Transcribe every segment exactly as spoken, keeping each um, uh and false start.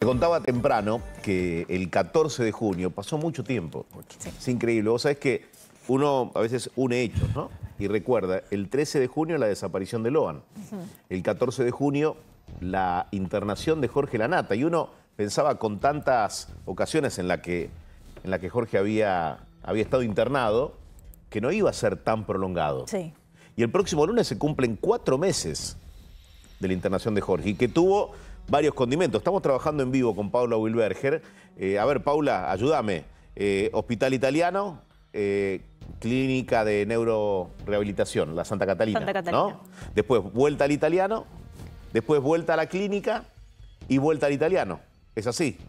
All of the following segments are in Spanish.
contaba temprano que el catorce de junio pasó mucho tiempo. Sí. Es increíble. Vos sabés que uno a veces une hechos, ¿no? Y recuerda, el trece de junio la desaparición de Loan. Uh-huh. El catorce de junio la internación de Jorge Lanata. Y uno pensaba con tantas ocasiones en las que, en la que Jorge había, había estado internado que no iba a ser tan prolongado. Sí. Y el próximo lunes se cumplen cuatro meses de la internación de Jorge y que tuvo varios condimentos. Estamos trabajando en vivo con Paula Wilberger. Eh, a ver, Paula, ayúdame. Eh, Hospital Italiano, eh, Clínica de Neurorehabilitación, la Santa Catalina. Santa Catalina. ¿No? Después vuelta al Italiano, después vuelta a la clínica y vuelta al Italiano. ¿Es así?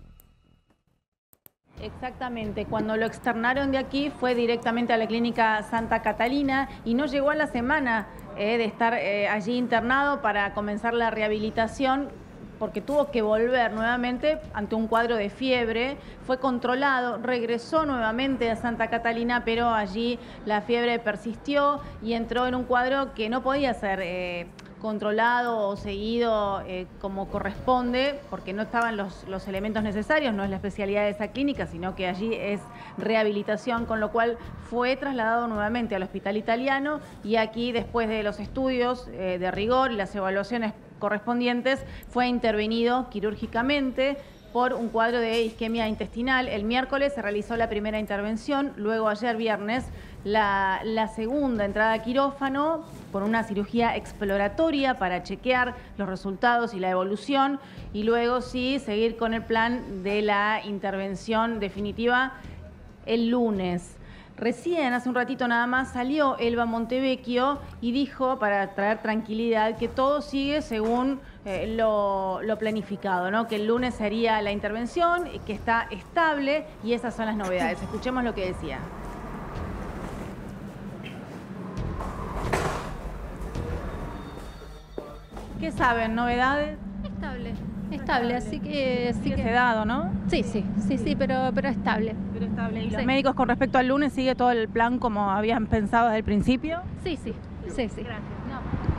Exactamente, cuando lo externaron de aquí fue directamente a la clínica Santa Catalina y no llegó a la semana eh, de estar eh, allí internado para comenzar la rehabilitación porque tuvo que volver nuevamente ante un cuadro de fiebre, fue controlado, regresó nuevamente a Santa Catalina, pero allí la fiebre persistió y entró en un cuadro que no podía ser eh, controlado o seguido eh, como corresponde, porque no estaban los, los elementos necesarios, no es la especialidad de esa clínica, sino que allí es rehabilitación, con lo cual fue trasladado nuevamente al Hospital Italiano y aquí, después de los estudios eh, de rigor y las evaluaciones correspondientes, fue intervenido quirúrgicamente por un cuadro de isquemia intestinal. El miércoles se realizó la primera intervención, luego ayer viernes la, la segunda entrada a quirófano por una cirugía exploratoria para chequear los resultados y la evolución y luego sí seguir con el plan de la intervención definitiva el lunes. Recién, hace un ratito nada más, salió Elba Montevecchio y dijo, para traer tranquilidad, que todo sigue según eh, lo, lo planificado, ¿no? Que el lunes sería la intervención, que está estable y esas son las novedades. Escuchemos lo que decía. ¿Qué saben? ¿Novedades? Estable. Estable, así que sí que sedado, ¿no? Sí, sí, sí, sí, pero, pero estable. Pero estable. ¿Y sí. los médicos con respecto al lunes sigue todo el plan como habían pensado desde el principio? Sí, sí, sí, sí. Gracias. No.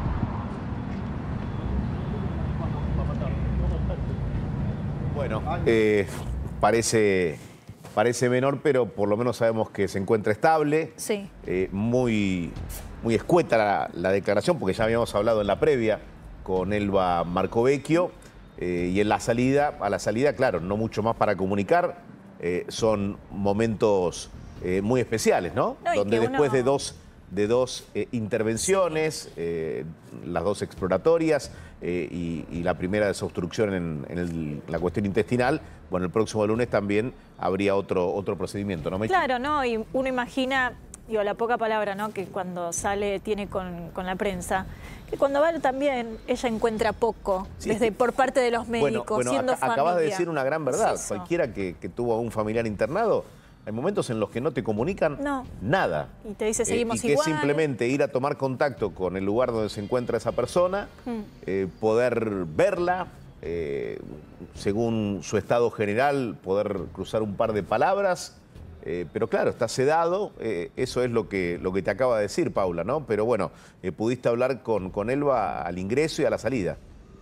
Bueno, eh, parece, parece menor, pero por lo menos sabemos que se encuentra estable. Sí. Eh, muy, muy escueta la, la declaración, porque ya habíamos hablado en la previa con Elba Marcovecchio. Eh, y en la salida, a la salida, claro, no mucho más para comunicar. Eh, son momentos eh, muy especiales, ¿no? No, donde después uno... de dos, de dos eh, intervenciones, eh, las dos exploratorias eh, y, y la primera desobstrucción en, en el, la cuestión intestinal, bueno, el próximo lunes también habría otro, otro procedimiento, ¿no? Claro, ¿no? Y uno imagina, digo, la poca palabra, ¿no? Que cuando sale tiene con, con la prensa, que cuando va también ella encuentra poco, sí. desde por parte de los médicos, bueno, bueno, siendo ac familia. Acabas de decir una gran verdad. Es Cualquiera que, que tuvo a un familiar internado, hay momentos en los que no te comunican no. nada. Y te dice, seguimos eh, y igual. que simplemente ir a tomar contacto con el lugar donde se encuentra esa persona, hmm. eh, poder verla, eh, según su estado general, poder cruzar un par de palabras. Eh, pero claro, está sedado, eh, eso es lo que, lo que te acaba de decir, Paula, ¿no? Pero bueno, eh, pudiste hablar con, con Elba al ingreso y a la salida.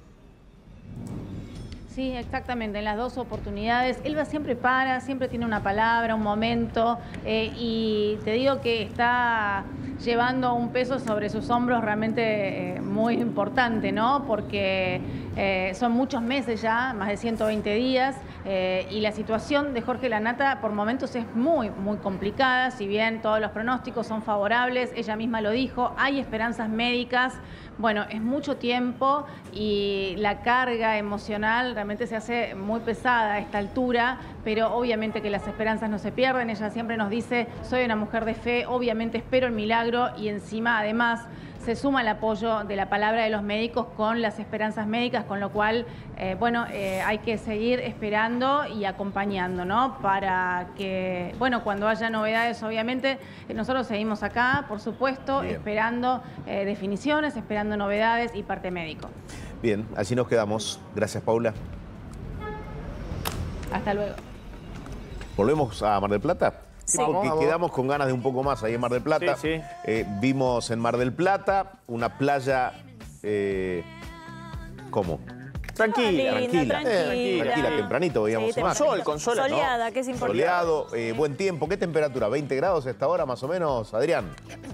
Sí, exactamente, en las dos oportunidades. Elba siempre para, siempre tiene una palabra, un momento, eh, y te digo que está llevando un peso sobre sus hombros realmente eh, muy importante, ¿no? Porque eh, son muchos meses ya, más de ciento veinte días, eh, y la situación de Jorge Lanata por momentos es muy, muy complicada, si bien todos los pronósticos son favorables, ella misma lo dijo, hay esperanzas médicas, bueno, es mucho tiempo y la carga emocional realmente se hace muy pesada a esta altura, pero obviamente que las esperanzas no se pierden. Ella siempre nos dice, soy una mujer de fe, obviamente espero el milagro y encima además se suma el apoyo de la palabra de los médicos con las esperanzas médicas, con lo cual, eh, bueno, eh, hay que seguir esperando y acompañando, ¿no? Para que, bueno, cuando haya novedades, obviamente, eh, nosotros seguimos acá, por supuesto, Bien. esperando eh, definiciones, esperando novedades y parte médico. Bien, así nos quedamos. Gracias, Paula. Hasta luego. ¿Volvemos a Mar del Plata? Sí, porque vamos, quedamos vamos. con ganas de un poco más ahí en Mar del Plata. Sí, sí. Eh, vimos en Mar del Plata una playa... Eh, ¿Cómo? Tranquila, Linda, tranquila. tranquila. Tranquila, tempranito veíamos Sí, más. Sol, con sol, ¿no? Soleada, que es importante. Soleado, eh, buen tiempo. ¿Qué temperatura? ¿veinte grados a esta hora más o menos, Adrián?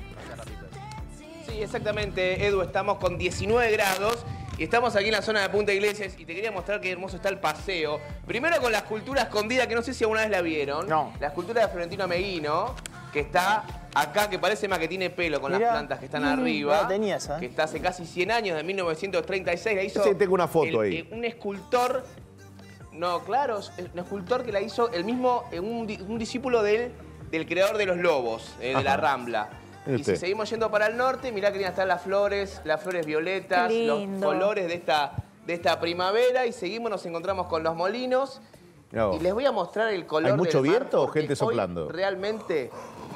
Sí, exactamente, Edu, estamos con diecinueve grados y estamos aquí en la zona de Punta Iglesias y te quería mostrar qué hermoso está el paseo. Primero con la escultura escondida, que no sé si alguna vez la vieron. No. La escultura de Florentino Ameguino, que está acá, que parece más que tiene pelo con Mirá. las plantas que están arriba. no la tenía esa, ¿eh? Que está hace casi cien años, de mil novecientos treinta y seis. La hizo Sí, tengo una foto el- ahí. eh, un escultor, no, claro, es un escultor que la hizo el mismo, eh, un, di- un discípulo del, del creador de los lobos, eh, de la Ajá. Rambla. Mire Y si usted. seguimos yendo para el norte, mirá que ya están las flores, las flores violetas, Qué los lindo. colores de esta, de esta primavera. Y seguimos, nos encontramos con los molinos. No. Y les voy a mostrar el color ¿Hay mucho del mar, viento o porque gente hoy soplando? Realmente,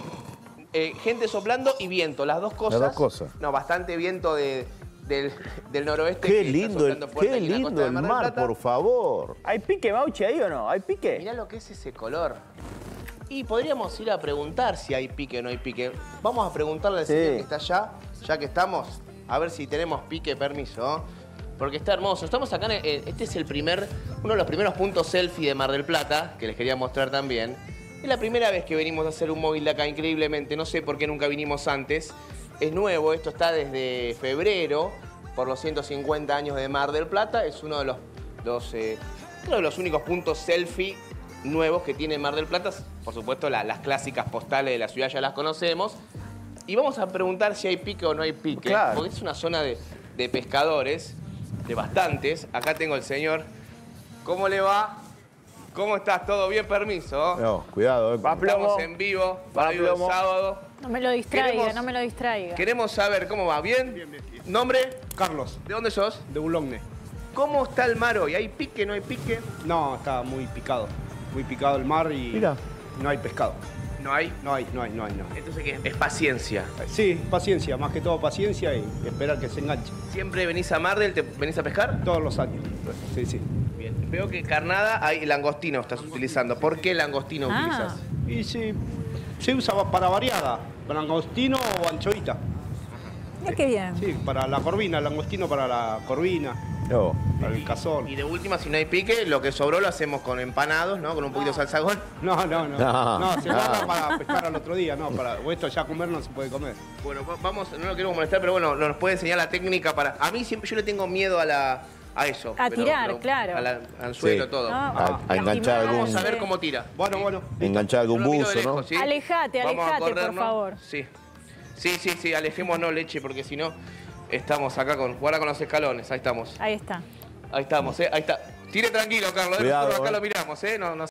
eh, gente soplando y viento, las dos cosas. Las dos cosas. No, bastante viento de, del, del noroeste. Qué que está lindo, el, soplando fuerte qué aquí en la costa lindo de el Mar del mar, Plata. por favor. ¿Hay pique, Bauchi, ahí o no? ¿Hay pique? Mirá lo que es ese color. Y podríamos ir a preguntar si hay pique o no hay pique. Vamos a preguntarle al Sí. señor que está allá, ya que estamos, a ver si tenemos pique, permiso. Porque está hermoso. Estamos acá, en el- este es el primer, uno de los primeros puntos selfie de Mar del Plata, que les quería mostrar también. Es la primera vez que venimos a hacer un móvil de acá, increíblemente. No sé por qué nunca vinimos antes. Es nuevo, esto está desde febrero, por los ciento cincuenta años de Mar del Plata. Es uno de los, los eh, creo de los únicos puntos selfie nuevos que tiene Mar del Plata. Por supuesto, la- las clásicas postales de la ciudad ya las conocemos. Y vamos a preguntar si hay pique o no hay pique. Claro. Porque es una zona de, de pescadores, de bastantes. Acá tengo el señor. ¿Cómo le va? ¿Cómo estás? ¿Todo bien? Permiso. No, cuidado. eh. Va plomo. Estamos en vivo, para Va vivo el plomo. sábado. No me lo distraiga, Queremos- no me lo distraiga. Queremos saber cómo va. ¿Bien? Bien, bien, bien. ¿Nombre? Carlos, ¿De dónde sos? de Boulogne. ¿Cómo está el mar hoy? ¿Hay pique, no hay pique? No, está muy picado. Muy picado el mar y Mira. no hay pescado. No hay. No hay, no hay, no hay, no. Entonces, ¿qué? Es paciencia. Sí, paciencia, más que todo paciencia y esperar que se enganche. ¿Siempre venís a Mar del, te venís a pescar? Todos los años. Sí, sí. Bien. Veo que carnada hay langostino estás utilizando. ¿Por qué langostino Ah. utilizas? Y sí, se usa para variada, langostino o anchovita. Mira qué bien. Sí, para la corvina, langostino para la corvina, No. para el cazón. Y de última, si no hay pique, lo que sobró lo hacemos con empanados, ¿no? Con un poquito de salsagón. No, no, no. No. No, se guarda para pescar al otro día, no, para, o esto ya comer no se puede comer. Bueno, va- vamos, no lo quiero molestar, pero bueno, nos puede enseñar la técnica para... A mí siempre, yo le tengo miedo a la... A eso. A pero- tirar, pero claro. Al anzuelo, Sí. todo. No. A, a enganchar algún, Vamos a ver cómo tira. Bueno, ¿sí? bueno. enganchar algún Yo lo miro de buzo, ¿no? lejos, ¿sí? Alejate, Vamos a alejate, por corrernos. favor. Sí. Sí, sí, sí, alejémonos, leche, porque si no, estamos acá con... Guarda con los escalones, ahí estamos. Ahí está. Ahí estamos, ¿eh? Ahí está. Tire tranquilo, Carlos, ¿eh? Cuidado, Nosotros acá eh. lo miramos, ¿eh? No, no